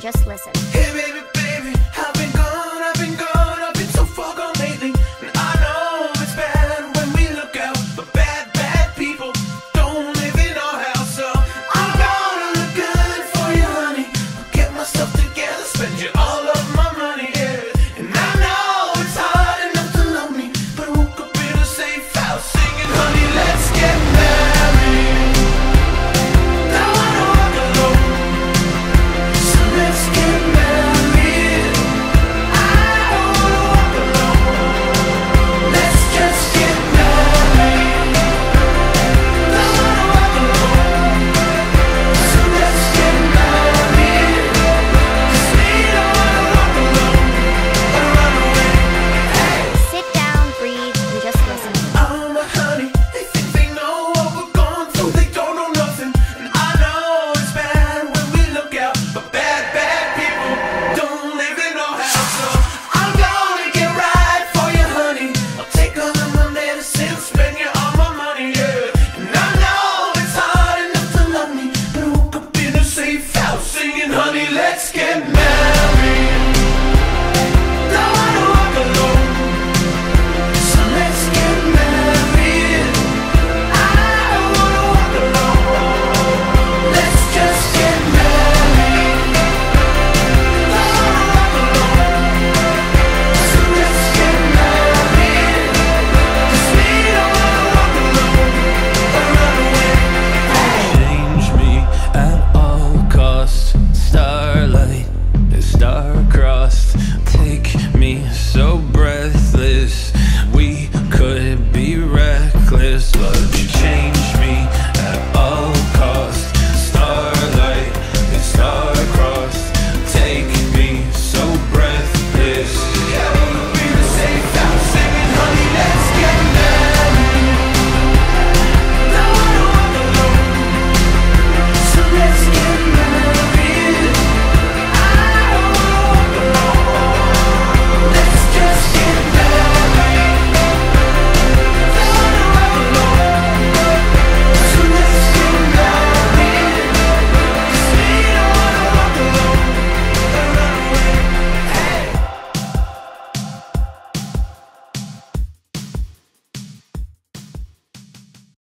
just listen. Hey baby, baby, I've been gone, I've been so far gone lately. And I know it's bad when we look out, but bad, bad people don't live in our house. So I'm gonna look good for you, honey. I'll get myself together, spend you all of my money, yeah. And I know it's hard enough to love me, but I woke up in a safe house singing, honey, let's get married. Now I don't walk alone, so let's get married. I don't wanna walk alone, let's just get married. Now I don't walk alone, so let's get married. 'Cause we don't wanna walk alone or run away. Sit down, breathe, and just listen. Oh my honey, they think they know what we're going through, they don't know nothing. And I know it's bad when we look out, but bad, bad people don't live in our house. So I'm gonna get right for you, honey. I'll take all of my medicine, spend you all my money, yeah. And I know it's hard enough to love me, but I woke up in a safe house singing, honey, let's get married.